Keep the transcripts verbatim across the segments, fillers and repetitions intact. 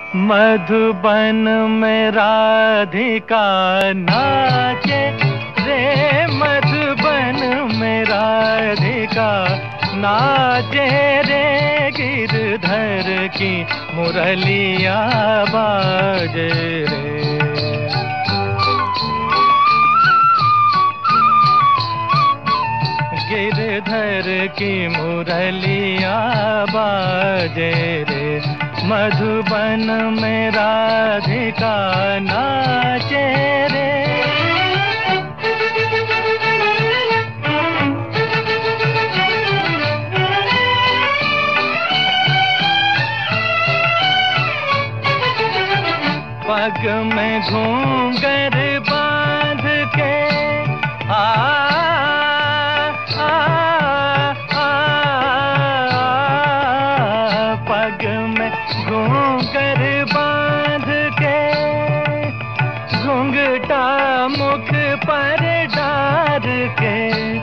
मधुबन में राधिका नाचे रे, मधुबन में राधिका नाचे रे, गिरधर की मुरलिया बाजे रे। गिरधर की मुरलिया बाजे रे, मधुबन में राधिका नाचे रे। पग में घूंघर बांध के आ, आ, आ, आ पग में घूंघर बांध के, घूंघटा मुख पर डार के,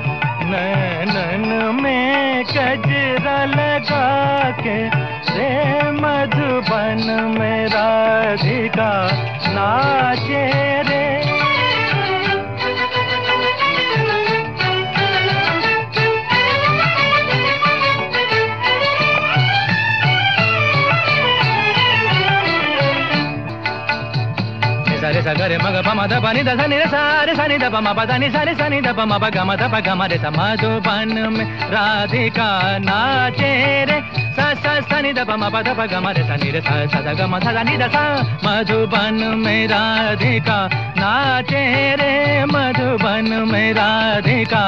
नैनन में गजरा लगा के रे, मधुबन में राधिका नाचे रे। सारे सगरे मग पम द पनी द सनी रे सारे सनी द पम प द नि सारे सनी द पम प ग म द प ग म रे स, मधुबन में राधिका नाचे रे, स स सनी द पम प द प ग म रे स नि रे स स द ग म ध द नि द स, मधुबन में राधिका नाचे रे, मधुबन में राधिका।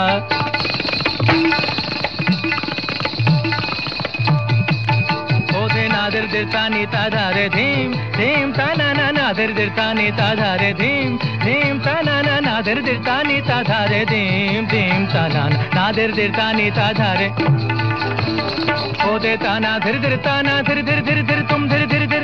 नादर दिरता नीता धारे धीम धीम ता ना ना, नादर दिरता नीता धारे धीम धीम ता ना ना, नादर दिरता नीता धारे धीम धीम ता ना ना, नादर दिरता नीता धारे ओ देता ना धीर धीरता ना, धीर धीर धीर धीर तुम धीर धीर धीर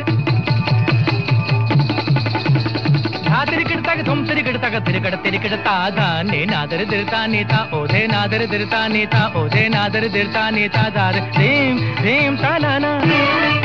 धातिर किड़ता के तुम तिरी किड़ता का तिरी कड़ तिरी किड़ता धाने, नादर दिरता नीता ओधे, नादर दिरता नीता ओधे, नादर दिरता नीता धारे धीम धीम ता ना ना।